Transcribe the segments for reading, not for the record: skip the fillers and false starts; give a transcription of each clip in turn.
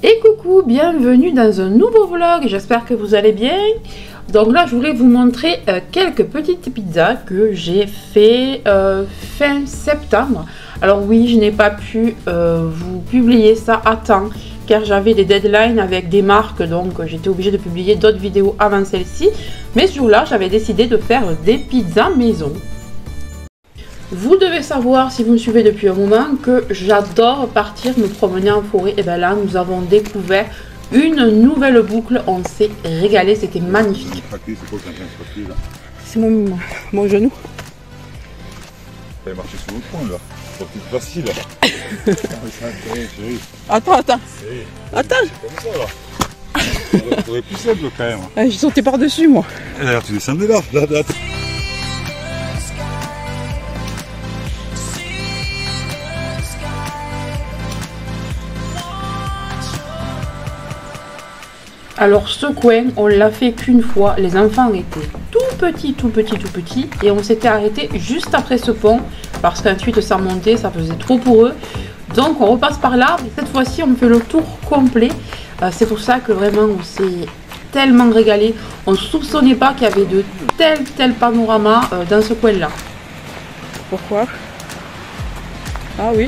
Et coucou, bienvenue dans un nouveau vlog, j'espère que vous allez bien. Donc là je voulais vous montrer quelques petites pizzas que j'ai fait fin septembre. Alors oui, je n'ai pas pu vous publier ça à temps car j'avais des deadlines avec des marques, donc j'étais obligée de publier d'autres vidéos avant celle-ci. Mais ce jour-là j'avais décidé de faire des pizzas maison. Vous devez savoir, si vous me suivez depuis un moment, que j'adore partir me promener en forêt. Et bien là, nous avons découvert une nouvelle boucle. On s'est régalé, c'était magnifique. C'est mon genou. Tu vas marcher sur le point là. C'est plus facile. Attends. Attends. C'est comme ça là. C'est plus simple quand même. J'ai sauté par-dessus moi. D'ailleurs, tu descendais là. Alors ce coin, on l'a fait qu'une fois, les enfants étaient tout petits et on s'était arrêté juste après ce pont parce qu'ensuite ça montait, ça faisait trop pour eux. Donc on repasse par là, mais cette fois-ci on fait le tour complet. C'est pour ça que vraiment on s'est tellement régalé. On ne soupçonnait pas qu'il y avait de tels panoramas dans ce coin-là. Pourquoi? Ah oui.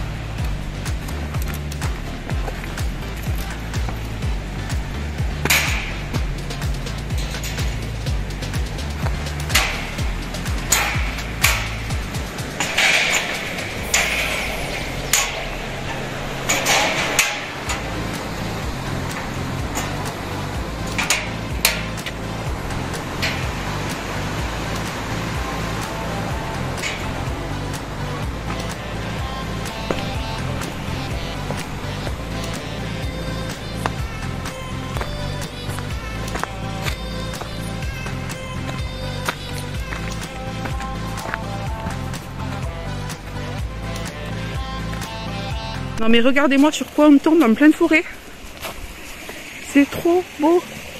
Non mais regardez-moi sur quoi on tombe en pleine forêt. C'est trop beau.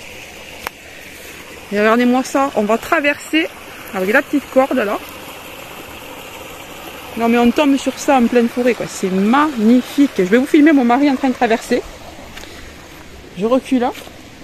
Et regardez-moi ça, on va traverser avec la petite corde là. Non mais on tombe sur ça en pleine forêt quoi, c'est magnifique. Je vais vous filmer mon mari en train de traverser. Je recule là.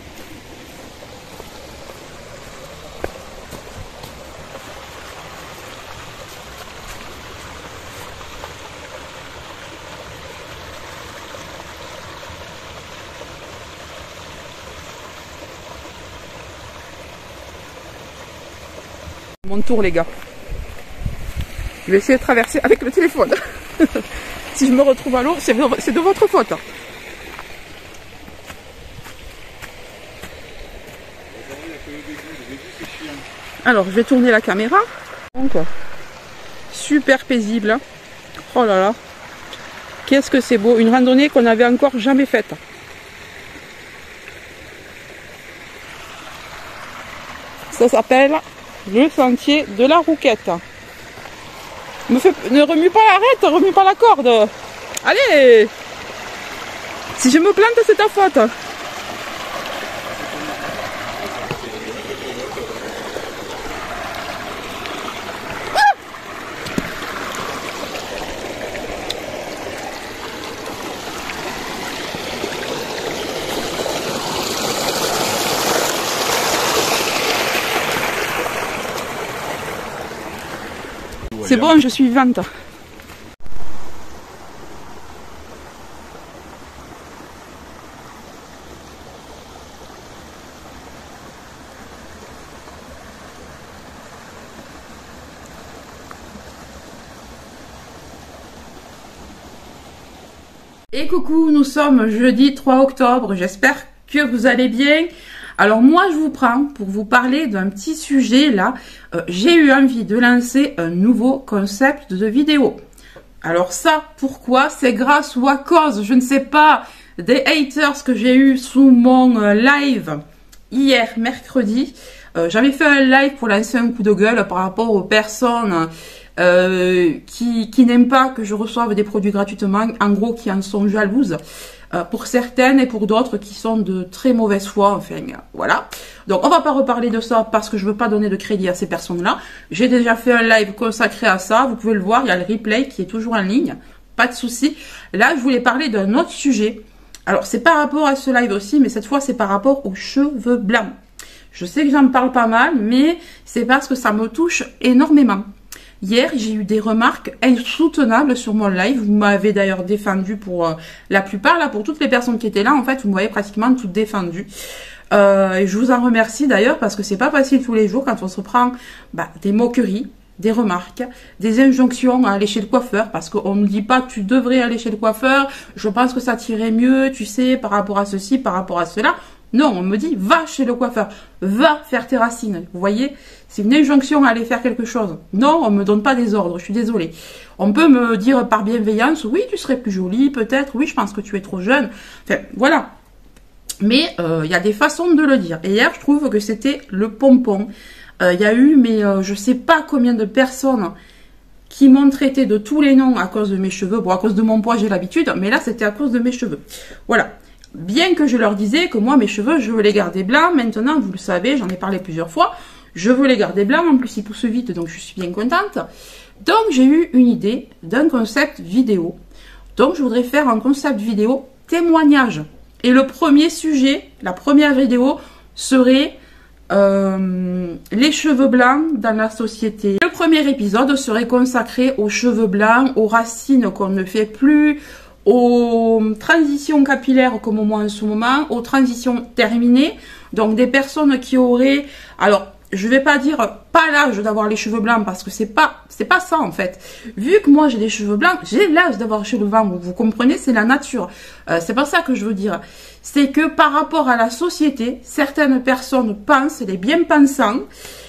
Mon tour les gars. Je vais essayer de traverser avec le téléphone. Si je me retrouve à l'eau, c'est de votre faute. Alors je vais tourner la caméra. Donc, super paisible. Oh là là. Qu'est-ce que c'est beau. Une randonnée qu'on n'avait encore jamais faite. Ça s'appelle le sentier de la Rouquette. Ne remue pas l'arête, remue pas la corde. Allez! Si je me plante, c'est ta faute. C'est bon, je suis vivante. Et coucou, nous sommes jeudi 3 octobre, j'espère que vous allez bien. Alors moi je vous prends pour vous parler d'un petit sujet là. J'ai eu envie de lancer un nouveau concept de vidéo. Alors ça, pourquoi? C'est grâce ou à cause, je ne sais pas, des haters que j'ai eu sous mon live hier mercredi. J'avais fait un live pour lancer un coup de gueule par rapport aux personnes qui n'aiment pas que je reçoive des produits gratuitement, en gros qui en sont jalouses. Pour certaines et pour d'autres qui sont de très mauvaise foi, enfin voilà. Donc on va pas reparler de ça parce que je veux pas donner de crédit à ces personnes-là. J'ai déjà fait un live consacré à ça, vous pouvez le voir, il y a le replay qui est toujours en ligne, pas de souci. Là je voulais parler d'un autre sujet. Alors, c'est par rapport à ce live aussi, mais cette fois, c'est par rapport aux cheveux blancs. Je sais que j'en parle pas mal, mais c'est parce que ça me touche énormément. Hier, j'ai eu des remarques insoutenables sur mon live. Vous m'avez d'ailleurs défendu pour la plupart, là, pour toutes les personnes qui étaient là, en fait, vous m'avez pratiquement toutes défendu. Et je vous en remercie d'ailleurs parce que c'est pas facile tous les jours quand on se prend des moqueries, des remarques, des injonctions à aller chez le coiffeur parce qu'on ne dit pas tu devrais aller chez le coiffeur, je pense que ça t'irait mieux, tu sais, par rapport à ceci, par rapport à cela. Non, on me dit va chez le coiffeur, va faire tes racines. Vous voyez, c'est une injonction à aller faire quelque chose. Non, on me donne pas des ordres, je suis désolée. On peut me dire par bienveillance, oui, tu serais plus jolie, peut-être, oui, je pense que tu es trop jeune. Enfin, voilà. Mais il y a des façons de le dire. Et hier, je trouve que c'était le pompon. Il y a eu, je sais pas combien de personnes qui m'ont traité de tous les noms à cause de mes cheveux. Bon, à cause de mon poids, j'ai l'habitude, mais là, c'était à cause de mes cheveux. Voilà. Bien que je leur disais que moi, mes cheveux, je veux les garder blancs. Maintenant, vous le savez, j'en ai parlé plusieurs fois. Je veux les garder blancs. En plus, ils poussent vite, donc je suis bien contente. Donc, j'ai eu une idée d'un concept vidéo. Donc, je voudrais faire un concept vidéo témoignage. Et le premier sujet, la première vidéo, serait les cheveux blancs dans la société. Le premier épisode serait consacré aux cheveux blancs, aux racines qu'on ne fait plus, aux transitions capillaires comme moi en ce moment, aux transitions terminées. Donc des personnes qui auraient, alors je vais pas dire pas l'âge d'avoir les cheveux blancs parce que c'est pas ça en fait. Vu que moi j'ai des cheveux blancs, j'ai l'âge d'avoir les cheveux blancs. Vous comprenez, c'est la nature. C'est pas ça que je veux dire. C'est que par rapport à la société, certaines personnes pensent, les bien-pensants,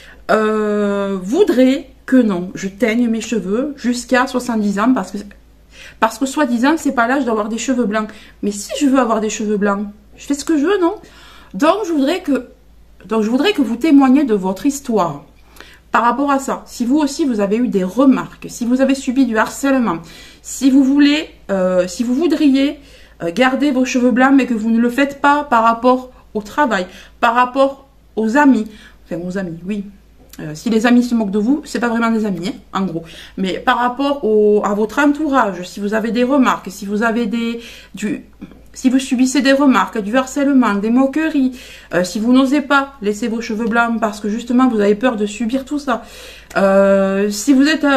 voudraient que non, je teigne mes cheveux jusqu'à 70 ans parce que soi-disant c'est pas l'âge d'avoir des cheveux blancs. Mais si je veux avoir des cheveux blancs, je fais ce que je veux, non? Donc je voudrais que vous témoigniez de votre histoire par rapport à ça. Si vous aussi vous avez eu des remarques, si vous avez subi du harcèlement, si vous voudriez garder vos cheveux blancs mais que vous ne le faites pas par rapport au travail, par rapport aux amis, enfin aux amis, oui. Si les amis se moquent de vous, c'est pas vraiment des amis, hein, en gros. Mais par rapport à votre entourage, si vous avez des remarques, si vous avez si vous subissez des remarques, du harcèlement, des moqueries, si vous n'osez pas laisser vos cheveux blancs parce que justement vous avez peur de subir tout ça, si vous êtes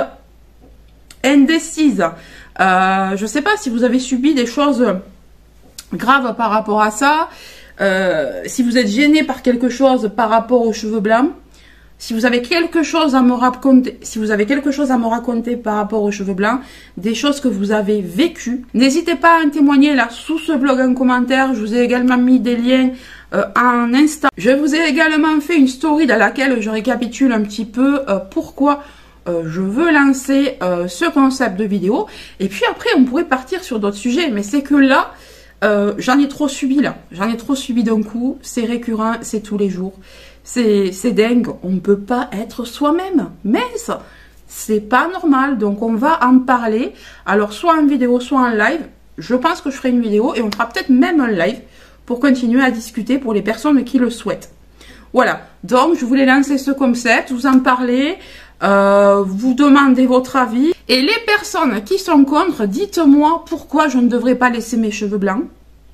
indécise, je sais pas si vous avez subi des choses graves par rapport à ça, si vous êtes gêné par quelque chose par rapport aux cheveux blancs, si vous avez quelque chose à me raconter, par rapport aux cheveux blancs, des choses que vous avez vécues, n'hésitez pas à en témoigner là sous ce blog en commentaire. Je vous ai également mis des liens en Insta. Je vous ai également fait une story dans laquelle je récapitule un petit peu pourquoi je veux lancer ce concept de vidéo. Et puis après, on pourrait partir sur d'autres sujets. Mais c'est que là, j'en ai trop subi là. J'en ai trop subi d'un coup. C'est récurrent, c'est tous les jours. C'est dingue, on ne peut pas être soi-même, mince, c'est pas normal, donc on va en parler, alors soit en vidéo, soit en live, je pense que je ferai une vidéo et on fera peut-être même un live pour continuer à discuter pour les personnes qui le souhaitent. Voilà, donc je voulais lancer ce concept, vous en parler, vous demander votre avis, et les personnes qui sont contre, dites-moi pourquoi je ne devrais pas laisser mes cheveux blancs,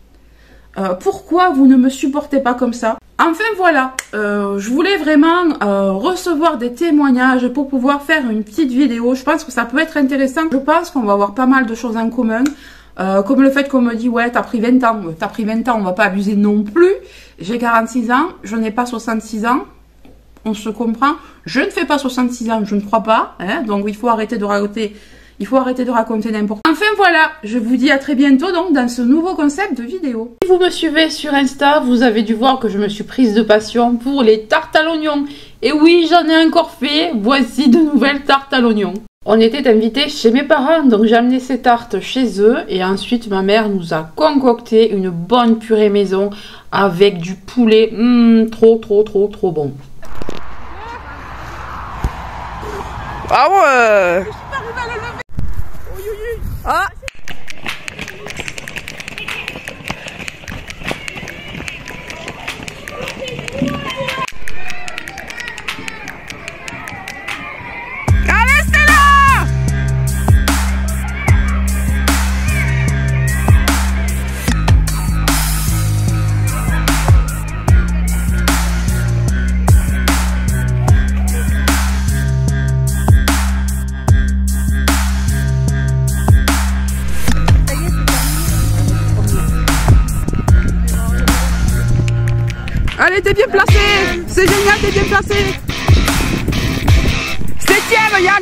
pourquoi vous ne me supportez pas comme ça. Enfin voilà, je voulais vraiment recevoir des témoignages pour pouvoir faire une petite vidéo. Je pense que ça peut être intéressant. Je pense qu'on va avoir pas mal de choses en commun. Comme le fait qu'on me dit, ouais, t'as pris 20 ans. T'as pris 20 ans, on va pas abuser non plus. J'ai 46 ans, je n'ai pas 66 ans. On se comprend. Je ne fais pas 66 ans, je ne crois pas. Hein, donc il faut arrêter de raconter. Il faut arrêter de raconter n'importe quoi. Enfin voilà, je vous dis à très bientôt donc dans ce nouveau concept de vidéo. Si vous me suivez sur Insta, vous avez dû voir que je me suis prise de passion pour les tartes à l'oignon. Et oui, j'en ai encore fait, voici de nouvelles tartes à l'oignon. On était invités chez mes parents, donc j'ai amené ces tartes chez eux. Et ensuite, ma mère nous a concocté une bonne purée maison avec du poulet. Trop bon. Ah ouais. Ah. Allez, c'est là. c'est génial, t'es bien placé. 7e, Yann.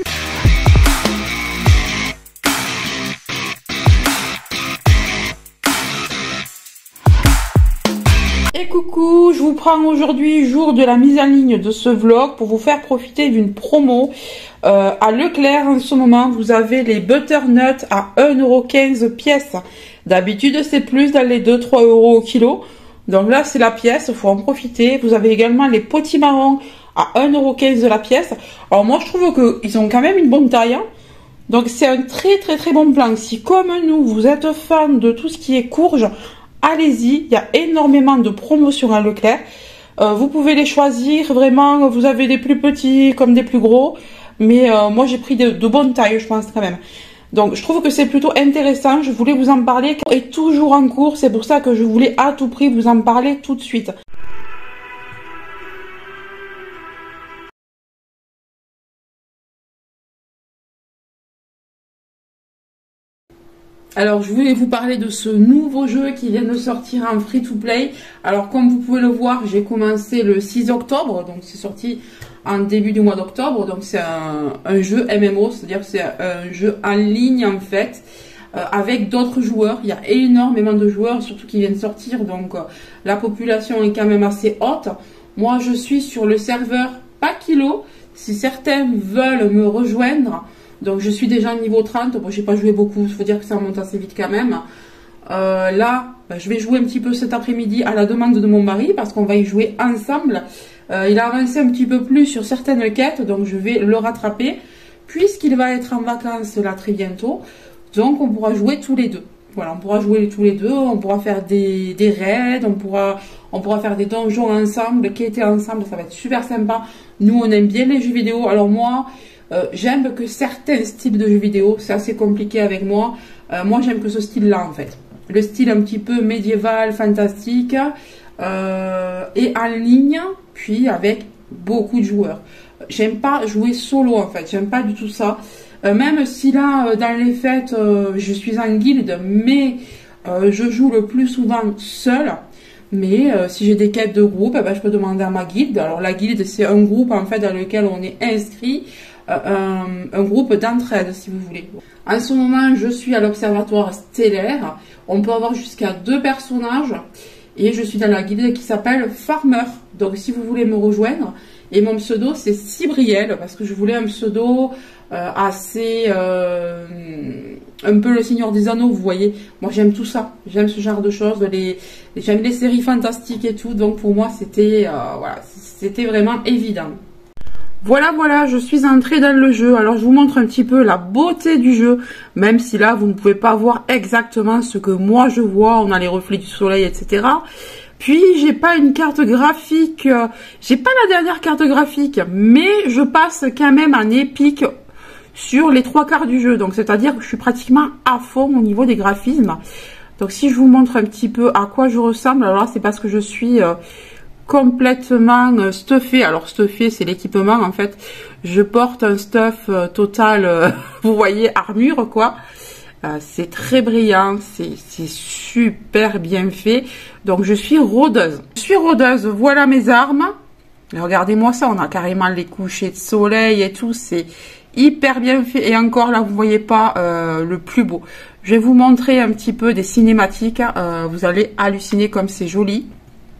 Et coucou, je vous prends aujourd'hui jour de la mise en ligne de ce vlog pour vous faire profiter d'une promo. À Leclerc en ce moment, vous avez les butternuts à 1,15 € pièce. D'habitude, c'est plus dans les 2-3 € au kilo. Donc là, c'est la pièce, il faut en profiter. Vous avez également les potimarrons à 1,15 € la pièce. Alors moi, je trouve qu'ils ont quand même une bonne taille. Hein. Donc c'est un très bon plan. Si comme nous, vous êtes fan de tout ce qui est courge, allez-y. Il y a énormément de promotions à Leclerc. Vous pouvez les choisir. Vraiment, vous avez des plus petits comme des plus gros. Mais moi, j'ai pris de bonnes tailles, je pense quand même. Donc, je trouve que c'est plutôt intéressant. Je voulais vous en parler. Est toujours en cours. C'est pour ça que je voulais à tout prix vous en parler tout de suite. Alors, je voulais vous parler de ce nouveau jeu qui vient de sortir en free-to-play. Alors, comme vous pouvez le voir, j'ai commencé le 6 octobre. Donc, c'est sorti en début du mois d'octobre. Donc, c'est un jeu MMO, c'est-à-dire que c'est un jeu en ligne, en fait, avec d'autres joueurs. Il y a énormément de joueurs, surtout qui viennent sortir. Donc, la population est quand même assez haute. Moi, je suis sur le serveur Pakilo. Si certains veulent me rejoindre... Donc je suis déjà niveau 30, bon j'ai pas joué beaucoup, il faut dire que ça monte assez vite quand même. Là, je vais jouer un petit peu cet après-midi à la demande de mon mari parce qu'on va y jouer ensemble. Il a avancé un petit peu plus sur certaines quêtes, donc je vais le rattraper. Puisqu'il va être en vacances là très bientôt, donc on pourra jouer tous les deux. Voilà, on pourra jouer tous les deux, on pourra faire des raids, on pourra faire des donjons ensemble, quêter ensemble, ça va être super sympa. Nous on aime bien les jeux vidéo, alors moi... j'aime que certains styles de jeux vidéo, c'est assez compliqué avec moi. Moi, j'aime que ce style-là, en fait. Le style un petit peu médiéval, fantastique, et en ligne, puis avec beaucoup de joueurs. J'aime pas jouer solo, en fait. J'aime pas du tout ça. Même si là, dans les fêtes, je suis en guilde, mais je joue le plus souvent seul. Mais si j'ai des quêtes de groupe, je peux demander à ma guilde. Alors la guilde, c'est un groupe en fait dans lequel on est inscrit. Un groupe d'entraide si vous voulez. En ce moment je suis à l'observatoire stellaire, on peut avoir jusqu'à 2 personnages et je suis dans la guilde qui s'appelle Farmer, donc si vous voulez me rejoindre, et mon pseudo c'est Cibriel parce que je voulais un pseudo assez un peu le Seigneur des Anneaux, vous voyez, moi j'aime tout ça, j'aime ce genre de choses, j'aime les séries fantastiques et tout, donc pour moi c'était voilà, c'était vraiment évident. Voilà, je suis entrée dans le jeu. Alors, je vous montre un petit peu la beauté du jeu, même si là, vous ne pouvez pas voir exactement ce que moi je vois. On a les reflets du soleil, etc. Puis, j'ai pas une carte graphique, j'ai pas la dernière carte graphique, mais je passe quand même en épique sur les 3/4 du jeu. Donc, c'est-à-dire que je suis pratiquement à fond au niveau des graphismes. Donc, si je vous montre un petit peu à quoi je ressemble, alors là, c'est parce que je suis... complètement stuffé. Alors stuffé c'est l'équipement en fait. Je porte un stuff total, vous voyez, armure quoi. C'est très brillant, c'est super bien fait. Donc je suis rôdeuse. Voilà mes armes. Regardez-moi ça, on a carrément les couchers de soleil et tout, c'est hyper bien fait. Et encore là, vous voyez pas le plus beau. Je vais vous montrer un petit peu des cinématiques. Vous allez halluciner comme c'est joli.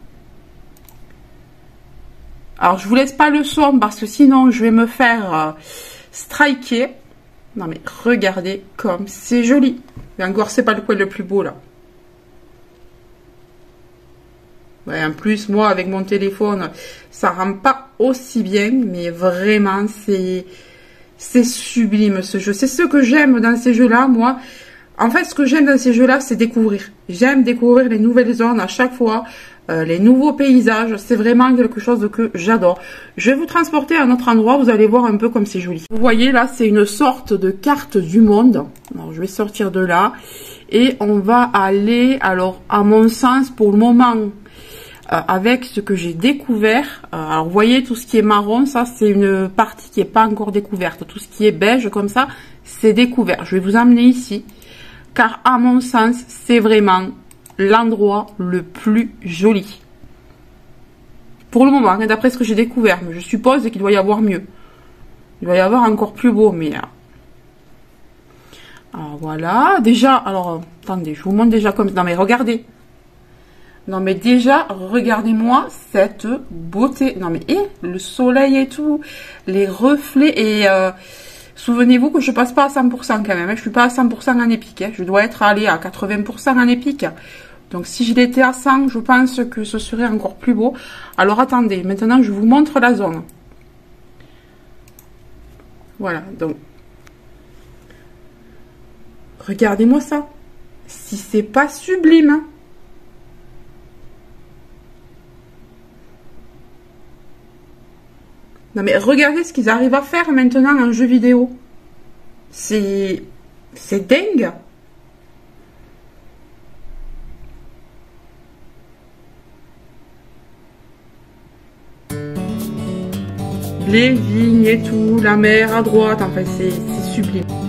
Alors, je vous laisse pas le son parce que sinon, je vais me faire striker. Non, mais regardez comme c'est joli. Et encore, c'est pas le coin le plus beau, là. Ouais, en plus, moi, avec mon téléphone, ça rend pas aussi bien. Mais vraiment, c'est sublime, ce jeu. C'est ce que j'aime dans ces jeux-là, moi. En fait, ce que j'aime dans ces jeux-là, c'est découvrir. J'aime découvrir les nouvelles zones à chaque fois. Les nouveaux paysages, c'est vraiment quelque chose que j'adore. Je vais vous transporter à un autre endroit, vous allez voir un peu comme c'est joli. Vous voyez là, c'est une sorte de carte du monde. Alors, je vais sortir de là et on va aller, alors à mon sens pour le moment, avec ce que j'ai découvert. Alors vous voyez tout ce qui est marron, ça c'est une partie qui n'est pas encore découverte. Tout ce qui est beige comme ça, c'est découvert. Je vais vous emmener ici, car à mon sens, c'est vraiment l'endroit le plus joli. Pour le moment, hein, d'après ce que j'ai découvert. Mais je suppose qu'il doit y avoir mieux. Il doit y avoir encore plus beau, mais... Alors voilà, déjà, alors, attendez, je vous montre déjà comme... Non mais regardez. Non mais déjà, regardez-moi cette beauté. Non mais, le soleil et tout, les reflets et... souvenez-vous que je passe pas à 100% quand même, hein, je suis pas à 100% en épique. Hein, je dois être allée à 80% en épique. Donc si je l'étais à 100, je pense que ce serait encore plus beau. Alors attendez, maintenant je vous montre la zone. Voilà, donc... Regardez-moi ça. Si c'est pas sublime. Hein. Non mais regardez ce qu'ils arrivent à faire maintenant en jeu vidéo. C'est dingue. Les vignes et tout, la mer à droite, enfin c'est sublime.